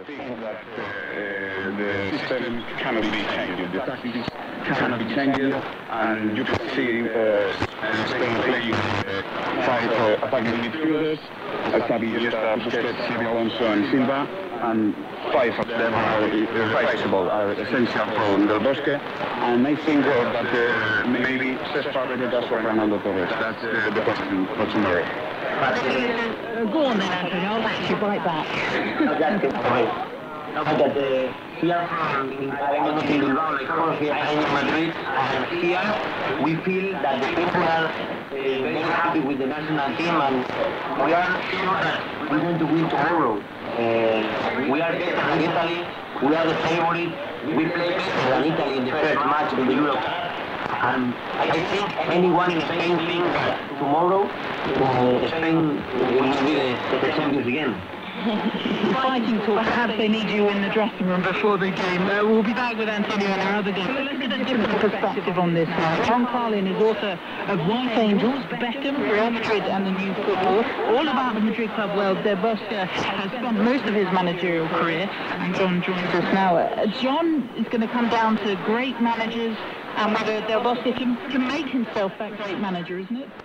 think that the system cannot be changed. The tactics cannot be changed, and you can see Spain playing five attacking midfielders, Xavi, Iniesta, Busquets, Xabi Alonso, and Silva, and five of them are irreplaceable, are essential for Del Bosque, and I think that maybe Cesc Fabregas or Fernando Torres. That's the question for tomorrow. Go on then, Anthony, I'll let you right back. Here from Bilbao, like here in Madrid, and here we feel that the people are very happy with the national team, and we are sure that we're going to win tomorrow. We are better than Italy, we are the favorite, we play better than Italy in the first match in the Euro Cup. And I think anyone in Spain thinks that tomorrow Spain will be the champions again. Fighting talk, perhaps they need you in the dressing room before the game. We'll be back with Antonio and our other game. Let's get a different perspective on this now. John Carlin is author of White Angels, Beckham, Real Madrid and the New Football, all about the Madrid club. Well, Del Bosque has spent most of his managerial career, and John joins us now. John is going to come down to great managers and whether Del Bosque can make himself that great manager, isn't it?